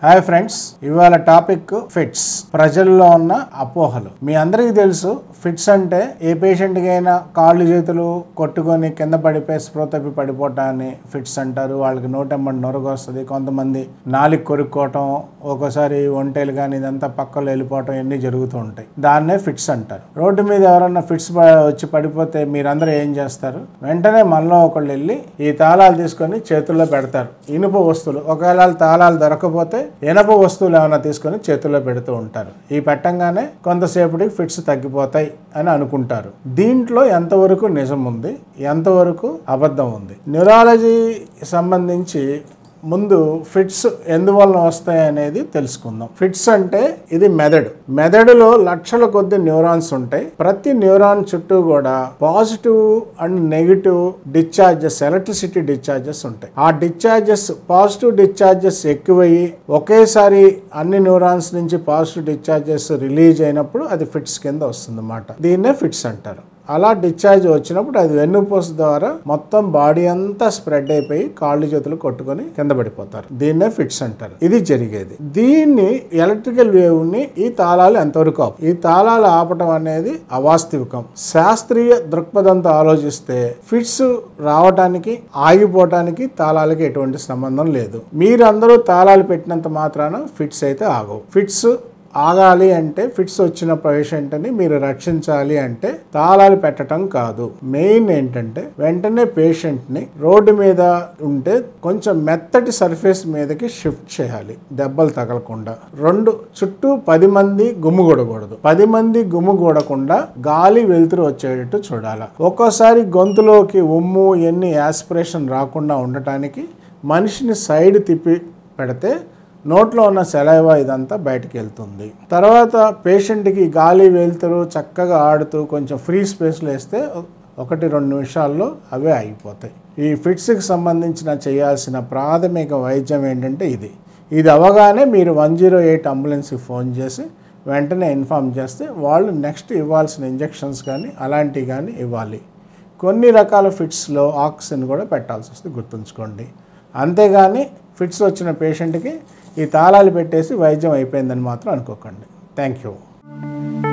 Hi friends, ఇవాళ topic fits. ప్రజల్లో ఉన్న అపోహలు. మీ అందరికీ తెలుసు, ఫిట్స్ అంటే ఏ పేషెంట్కి అయినా కాళ్ళు చేతులు కొట్టుకొని కింద పడిపోయి స్పృహ తప్పి పడిపోవటాన్ని ఫిట్స్ అంటారు. వాళ్ళకి నోటెమ్మడి నొరగ వస్తుంది, కొంతమంది నాలుగు కొరుక్కోవటం, ఒక్కోసారి ఒంటేలు కానీ ఇదంతా పక్కలో వెళ్ళిపోవటం ఇవన్నీ జరుగుతూ ఉంటాయి. దాన్నే ఫిట్స్ అంటారు. రోడ్డు మీద ఎవరన్నా ఫిట్స్ వచ్చి పడిపోతే మీరందరూ ఏం చేస్తారు? వెంటనే మనలో ఒకళ్ళు వెళ్ళి ఈ తాళాలు తీసుకొని చేతుల్లో పెడతారు. ఇనుప వస్తువులు, ఒకవేళ తాళాలు దొరకపోతే ఇనప వస్తువులు ఏమైనా తీసుకొని చేతుల్లో పెడుతూ ఉంటారు. ఈ పెట్టంగానే కొంతసేపటికి ఫిట్స్ తగ్గిపోతాయి అని అనుకుంటారు. దీంట్లో ఎంతవరకు నిజం ఉంది, ఎంతవరకు అబద్ధం ఉంది? న్యూరాలజీ సంబంధించి ముందు ఫిట్స్ ఎందువలన వస్తాయి అనేది తెలుసుకుందాం. ఫిట్స్ అంటే ఇది మెదడులో లక్షల కొద్ది న్యూరాన్స్ ఉంటాయి. ప్రతి న్యూరాన్ చుట్టూ కూడా positive and negative discharges, electricity discharges ఉంటాయి. ఆ డిశ్చార్జెస్, పాజిటివ్ డిశ్చార్జెస్ ఎక్కువయ్యి ఒకేసారి అన్ని న్యూరాన్స్ నుంచి పాజిటివ్ డిశ్చార్జెస్ రిలీజ్ అయినప్పుడు అది ఫిట్స్ కింద వస్తుంది అన్నమాట. దీన్నే ఫిట్స్ అంటారు. అలా డిశ్చార్జ్ వచ్చినప్పుడు అది వెన్నుపూస ద్వారా మొత్తం బాడీ అంతా స్ప్రెడ్ అయిపోయి కాళ్ళు చేతులు కొట్టుకొని కింద పడిపోతారు. దీన్నే ఫిట్స్ అంటారు. ఇది జరిగేది. దీన్ని ఎలక్ట్రికల్ వేవ్ ని ఈ తాళాలు ఎంతవరకు ఆపు? ఈ తాళాలు ఆపటం అనేది అవాస్తవికం. శాస్త్రీయ దృక్పథంతో ఆలోచిస్తే ఫిట్స్ రావటానికి ఆగిపోవటానికి తాళాలకి ఎటువంటి సంబంధం లేదు. మీరందరూ తాళాలు పెట్టినంత మాత్రాన ఫిట్స్ అయితే ఆగవు. ఫిట్స్ ఆగాలి అంటే, ఫిట్స్ వచ్చిన పేషెంట్ని మీరు రక్షించాలి అంటే తాళాలు పెట్టడం కాదు. మెయిన్ ఏంటంటే వెంటనే పేషెంట్ని రోడ్డు మీద ఉంటే కొంచెం మెత్తటి సర్ఫేస్ మీదకి షిఫ్ట్ చేయాలి, దెబ్బలు తగలకుండా. చుట్టూ 10 మంది గుమ్ముగూడకూడదు. 10 మంది గుమ్ముగూడకుండా గాలి వెలుతురు వచ్చేటట్టు చూడాలి. ఒక్కోసారి గొంతులోకి ఉమ్ము ఎన్ని యాస్పిరేషన్ రాకుండా ఉండటానికి మనిషిని సైడ్ తిప్పి పెడితే నోట్లో ఉన్న సెలైవా ఇదంతా బయటకు వెళ్తుంది. తర్వాత పేషెంట్కి గాలి వెలుతురు చక్కగా ఆడుతూ కొంచెం ఫ్రీ స్పేస్లో వేస్తే 1-2 నిమిషాల్లో అవే ఆగిపోతాయి. ఈ ఫిట్స్కి సంబంధించిన చేయాల్సిన ప్రాథమిక వైద్యం ఏంటంటే ఇది అవగానే మీరు 108 అంబులెన్స్కి ఫోన్ చేసి వెంటనే ఇన్ఫామ్ చేస్తే వాళ్ళు నెక్స్ట్ ఇవ్వాల్సిన ఇంజెక్షన్స్ కానీ అలాంటివి కానీ ఇవ్వాలి. కొన్ని రకాల ఫిట్స్లో ఆక్సిజన్ కూడా పెట్టాల్సి వస్తుంది, గుర్తుంచుకోండి. అంతేగాని ఫిట్స్ వచ్చిన పేషెంట్కి ఈ తాళాలు పెట్టేసి వైద్యం అయిపోయిందని మాత్రం అనుకోకండి. Thank you.